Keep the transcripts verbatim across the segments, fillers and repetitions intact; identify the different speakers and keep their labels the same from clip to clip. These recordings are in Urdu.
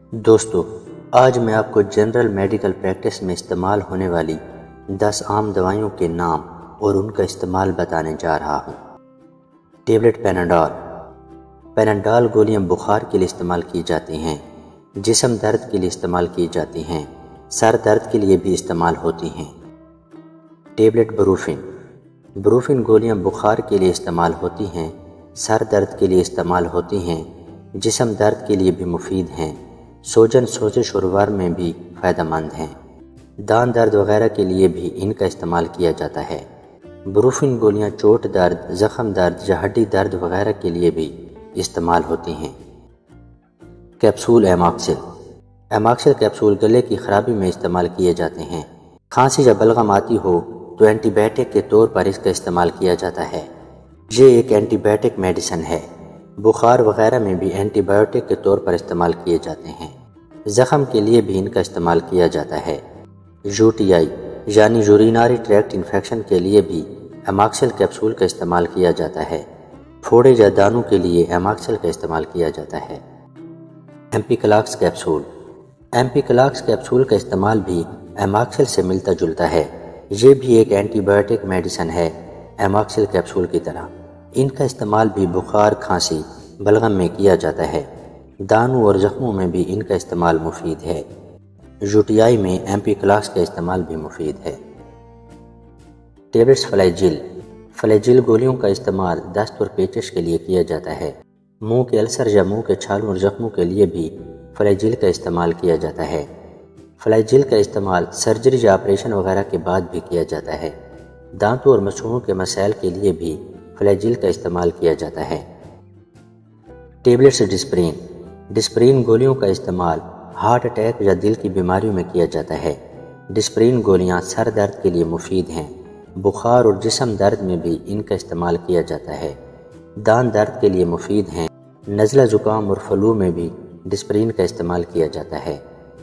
Speaker 1: دوستو، آج میں آپ کو جنرل میڈیکل پریکٹس میں استعمال ہونے والی دس عام دوائیوں کے نام اور ان کا استعمال بتانے جا رہا ہوں۔ Tablet Panadol. پیناڈول گولیاں بخار کے لیے استعمال کی جاتی ہیں، جسم درد کے لیے استعمال کی جاتی ہیں، سر درد کے لیے بھی استعمال ہوتی ہیں۔ Tablet Brufen. بروفن گولیاں بخار کے لیے استعمال ہوتی ہیں، سر درد کے لیے استعمال ہوتی ہیں، جسم درد کے لیے بھی مفید ہیں، سوجن سوزش اور ورم میں بھی فائدہ مند ہیں، دان درد وغیرہ کے لیے بھی ان کا استعمال کیا جاتا ہے۔ بروفن گولیاں چوٹ درد، زخم درد یا ہڈی درد وغیرہ کے لیے بھی استعمال ہوتی ہیں۔ کیپسول ایماکسل۔ ایماکسل کیپسول گلے کی خرابی میں استعمال کیے جاتے ہیں۔ کھانسی یا بلغم آتی ہو تو اینٹی بائیوٹک کے طور پر اس کا استعمال کیا جاتا ہے۔ یہ ایک اینٹی بائیوٹک میڈیسن ہے۔ بخار وغیرہ میں بھی اینٹی بائیوٹک کے طور پر استعمال کیے جاتے ہیں۔ زخم کے لیے بھی ان کا استعمال کیا جاتا ہے۔ یو ٹی آئی یعنی یوریناری ٹریکٹ انفیکشن کے لیے بھی ایماکسل کیپسول کا استعمال کیا جاتا ہے۔ پھوڑے یا دانوں کے لیے ایماکسل کا استعمال کیا جاتا ہے۔ ایمپیکلاکس کیپسول۔ ایمپیکلاکس کیپسول کا استعمال بھی ایماکسل سے ملتا جلتا ہے۔ یہ بھی ایک اینٹی بائیوٹک میڈیسن ہے ایماکسل کیپسول کی طرح۔ ان کا استعمال بھی بخار، کھانسی، بلغم میں کیا جاتا ہے۔ دانوں اور زخموں میں بھی ان کا استعمال مفید ہے۔ یو ٹی آئی میں ایمپیکلاکس کا استعمال بھی مفید ہے۔ ٹیبلٹس فلیجل۔ فلیجل گولیوں کا استعمال دست اور پیچش کے لیے کیا جاتا ہے۔ منہ کے السر یا منہ کے چھالوں اور زخموں کے لیے بھی فلیجل کا استعمال کیا جاتا ہے۔ فلیجل کا استعمال سرجری یا آپریشن وغیرہ کے بعد بھی کیا جاتا ہے۔ دانتوں اور مسوڑوں کے مسائل کے لیے بھی فلیجل کا استعمال کیا جاتا ہے۔ Tablets Disprin. ڈسپرین گولیوں کا استعمال ہارٹ اٹیک یا دل کی بیماریوں میں کیا جاتا ہے۔ ڈسپرین گولیاں سر درد کے لیے مفید ہیں۔ بخار اور جسم درد میں بھی ان کا استعمال کیا جاتا ہے۔ دان درد کے لیے مفید ہیں۔ نزلہ زکام اور فلو میں بھی ڈسپرین کا استعمال کیا جاتا ہے۔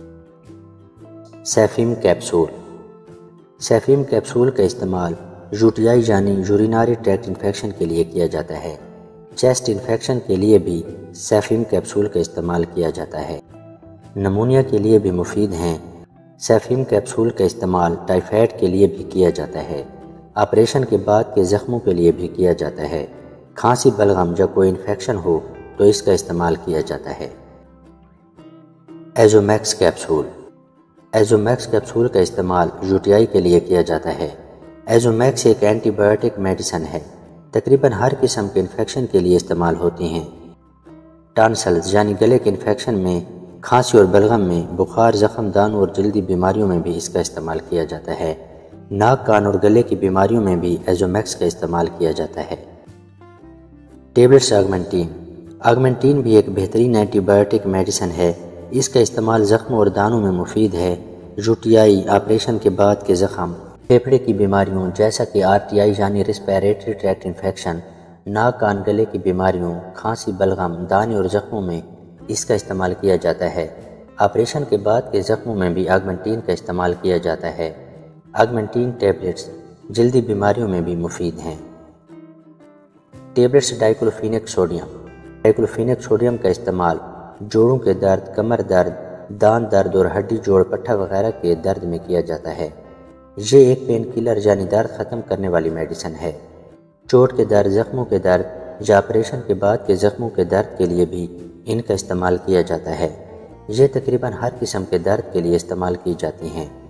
Speaker 1: سیفیم کیپسول۔ سیفیم کیپسول کا استعمال یو ٹی آئی یعنی یوریناری ٹریکٹ انفیکشن کے لیے کیا جاتا ہے۔ چیسٹ انفیکشن کے لیے بھی سیفیم کیپسول کا استعمال کیا جاتا ہے۔ نمونیا کے لیے بھی مفید ہیں۔ سیفیم کیپسول کا استعمال ٹائیفائڈ کے لیے بھی کیا جاتا ہے۔ آپریشن کے بعد کے زخموں کے لیے بھی کیا جاتا ہے۔ کھانسی، بلغم یا کوئی انفیکشن ہو تو اس کا استعمال کیا جاتا ہے۔ ایزومیکس کیپسول۔ ایزومیکس کیپسول کا استعمال یو ٹی آئی کے لیے کیا جاتا ہے۔ ایزومیکس ایک اینٹی بائیوٹک میڈیسن ہے۔ تقریباً ہر قسم کے انفیکشن کے لیے استعمال ہوتی ہیں۔ ٹانسلز یعنی گلے کے انفیکشن میں، کھانسی اور بلغم میں، بخار، زخم، دانوں اور جلدی بیماریوں میں بھی اس کا استعمال کیا جاتا ہے۔ ناک، کان اور گلے کی بیماریوں میں بھی ایزومیکس کا استعمال کیا جاتا ہے۔ ٹیبلٹس آگمنٹین۔ آگمنٹین بھی ایک بہترین اینٹی بائیوٹک میڈیسن ہے۔ اس کا استعمال زخموں اور دانوں میں مفید ہے۔ یو ٹی آئی، آپریشن کے بعد کے زخم، پھیپھڑے کی بیماریوں جیسا کہ آر ٹی آئی یعنی ریسپیریٹری ٹریکٹ انفیکشن، ناک، کان، گلے کی بیماریوں، کھانسی، بلغم، دانے اور زخموں میں اس کا استعمال کیا جاتا ہے۔ آپریشن کے بعد کے زخموں میں بھی آگمنٹین کا استعمال کیا جاتا ہے۔ آگمنٹین ٹیبلٹس جلدی بیماریوں میں بھی مفید ہیں۔ Tablets diclofenac sodium. Diclofenac sodium کا استعمال جوڑوں کے درد، کمر درد، دان درد اور ہڈی جوڑ پٹھا وغیرہ کے درد میں کیا جاتا ہے۔ یہ ایک پین کلر یعنی درد ختم کرنے والی میڈیسن ہے۔ چوٹ کے درد، زخموں کے درد یا آپریشن کے بعد کے زخموں کے درد کے لیے بھی ان کا استعمال کیا جاتا ہے۔ یہ تقریباً ہر قسم کے درد کے لیے استعمال کی جاتی ہیں۔